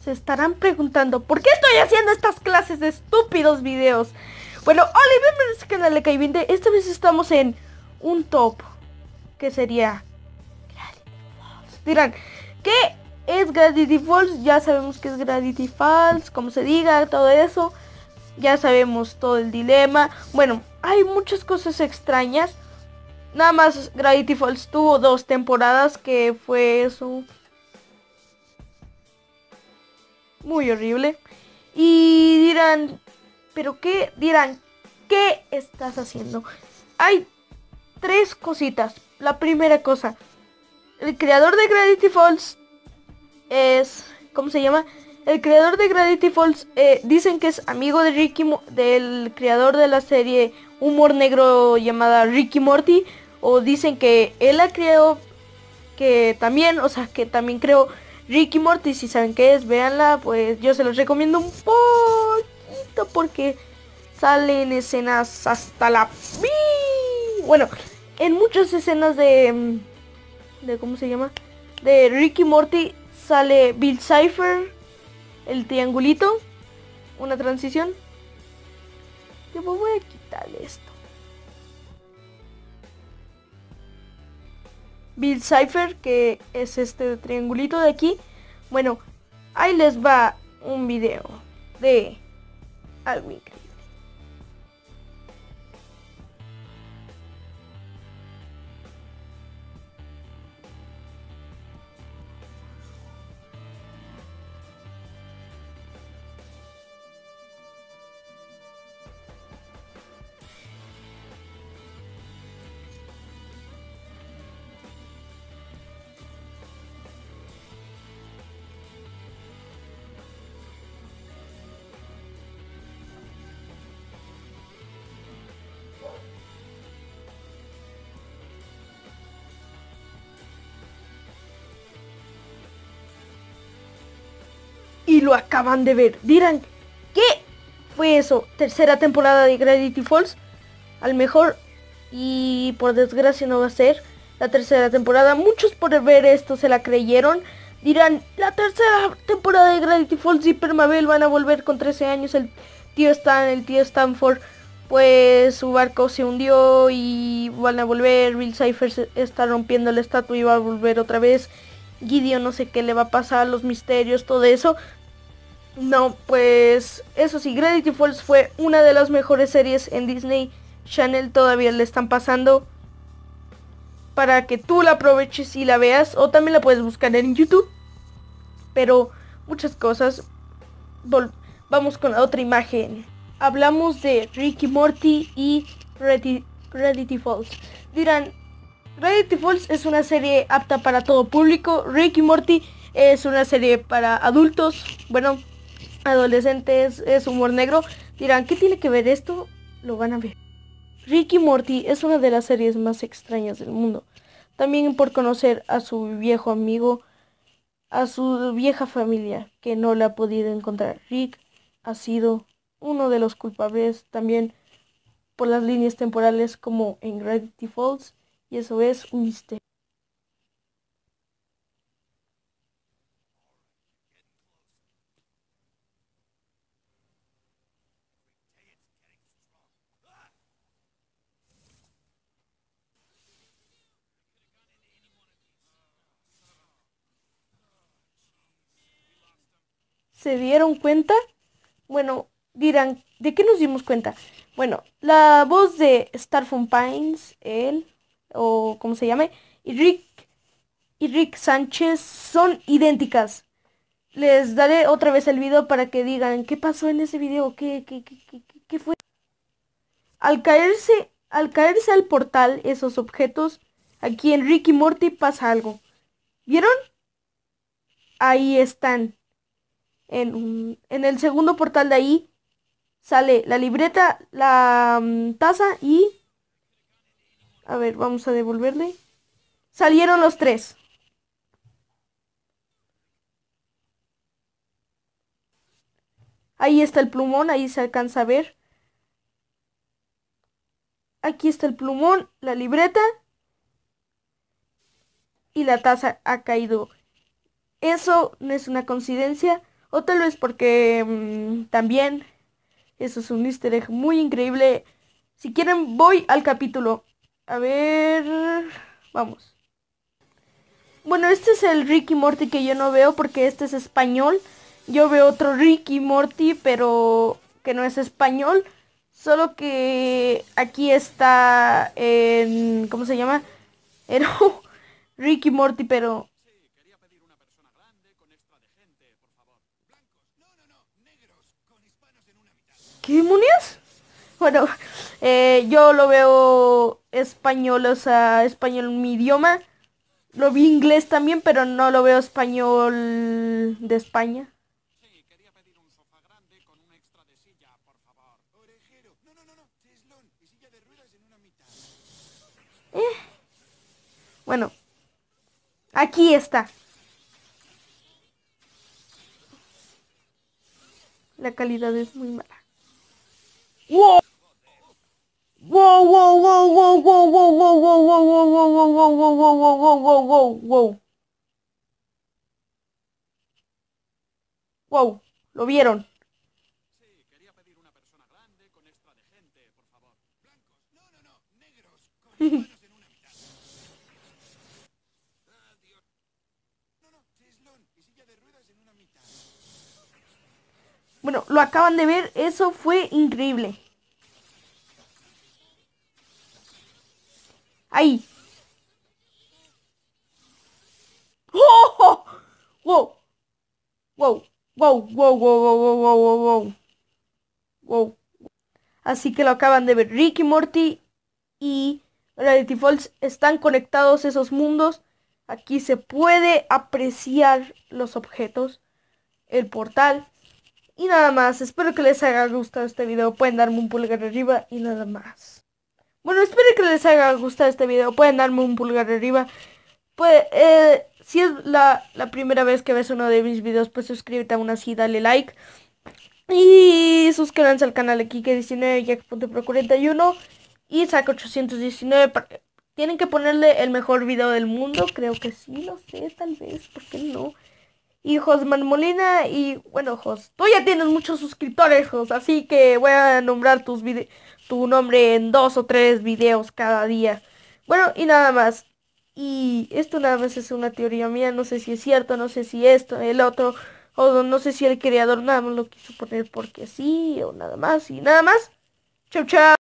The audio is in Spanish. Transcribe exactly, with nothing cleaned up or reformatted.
Se estarán preguntando, ¿por qué estoy haciendo estas clases de estúpidos videos? Bueno, hola y bienvenidos al canal de Kaivinte. Esta vez estamos en un top, que sería Gravity Falls. Dirán, ¿qué es Gravity Falls? Ya sabemos que es Gravity Falls, como se diga, todo eso. Ya sabemos todo el dilema. Bueno, hay muchas cosas extrañas. Nada más Gravity Falls tuvo dos temporadas, que fue eso... muy horrible. Y dirán, ¿pero qué? Dirán, ¿qué estás haciendo? Hay tres cositas. La primera cosa, el creador de Gravity Falls es... ¿cómo se llama? El creador de Gravity Falls eh, dicen que es amigo de Ricky Mo del creador de la serie humor negro llamada Ricky Morty. O dicen que él la creó, que también, o sea, que también creó Ricky Morty. Si saben qué es, véanla, pues yo se los recomiendo un poquito porque salen escenas hasta la... Bueno, en muchas escenas de... de ¿cómo se llama? De Ricky Morty sale Bill Cipher, el triangulito, una transición. Yo me voy a quitarle esto. Bill Cipher, que es este triangulito de aquí. Bueno, ahí les va un video de algo increíble. Y lo acaban de ver. Dirán, ¿qué fue eso? Tercera temporada de Gravity Falls. Al mejor, y por desgracia no va a ser la tercera temporada. Muchos por ver esto se la creyeron. Dirán, la tercera temporada de Gravity Falls y Permabel van a volver con trece años. El tío Stan, el tío Stanford, pues su barco se hundió y van a volver. Bill Cipher se está rompiendo la estatua y va a volver otra vez. Gideon no sé qué le va a pasar, los misterios, todo eso. No, pues eso sí, Gravity Falls fue una de las mejores series en Disney Channel. Todavía le están pasando para que tú la aproveches y la veas, o también la puedes buscar en YouTube. Pero muchas cosas. Vol Vamos con la otra imagen. Hablamos de Ricky Morty y Gravity Falls. Dirán, Gravity Falls es una serie apta para todo público. Ricky Morty es una serie para adultos, bueno, adolescentes, es humor negro. Dirán, ¿qué tiene que ver esto? Lo van a ver. Ricky Morty es una de las series más extrañas del mundo. También por conocer a su viejo amigo, a su vieja familia, que no la ha podido encontrar. Rick ha sido uno de los culpables también por las líneas temporales como en Gravity Falls. Y eso es un misterio. ¿Se dieron cuenta? Bueno, dirán, ¿de qué nos dimos cuenta? Bueno, la voz de Starfon Pines, él, o como se llame, y Rick, y Rick Sánchez son idénticas. Les daré otra vez el video para que digan qué pasó en ese video, qué, qué, qué, qué, qué fue. Al caerse, al caerse al portal esos objetos, aquí en Rick y Morty pasa algo. ¿Vieron? Ahí están. En, un, en el segundo portal de ahí sale la libreta, la um, taza y... a ver, vamos a devolverle. Salieron los tres. Ahí está el plumón, ahí se alcanza a ver. Aquí está el plumón, la libreta y la taza ha caído. Eso no es una coincidencia. O tal vez porque mm, también eso es un easter egg muy increíble. Si quieren, voy al capítulo. A ver, vamos. Bueno, este es el Ricky Morty que yo no veo porque este es español. Yo veo otro Ricky Morty, pero que no es español. Solo que aquí está en... ¿Cómo se llama? Era Ricky Morty, pero... ¿Qué demonios? Bueno, eh, yo lo veo español, o sea, español mi idioma. Lo vi inglés también, pero no lo veo español de España. Eh, bueno, aquí está. La calidad es muy mala. ¡Wow! ¡Wow, wow, wow, wow, wow, wow, wow, wow, wow, wow, wow, wow, wow, wow, wow, wow, wow, wow, wow! Wow, ¿lo vieron? Bueno, lo acaban de ver, eso fue increíble. Ahí. ¡Oh! ¡Oh! ¡Wow! ¡Wow! ¡Wow! ¡Wow! ¡Wow! ¡Wow! ¡Wow! ¡Wow! ¡Wow! ¡Wow! ¡Wow! Así que lo acaban de ver. Rick y Morty y Gravity Falls están conectados esos mundos. Aquí se puede apreciar los objetos, el portal y nada más. Espero que les haya gustado este video. Pueden darme un pulgar arriba y nada más. Bueno, espero que les haya gustado este video. Pueden darme un pulgar arriba. Pues, eh, si es la, la primera vez que ves uno de mis videos, pues suscríbete aún así, dale like. Y suscríbanse al canal de Kike diecinueve, Jack.pro cuarenta y uno y Saca ochocientos diecinueve. para- Tienen que ponerle el mejor video del mundo. Creo que sí, no sé, tal vez, ¿por qué no? Y Josman Molina, y bueno, Jos, tú ya tienes muchos suscriptores, Jos, así que voy a nombrar tus vide- tu nombre en dos o tres videos cada día. Bueno, y nada más. Y esto nada más es una teoría mía, no sé si es cierto, no sé si esto, el otro, o no sé si el creador nada más lo quiso poner porque sí, o nada más, y nada más. Chau, chau.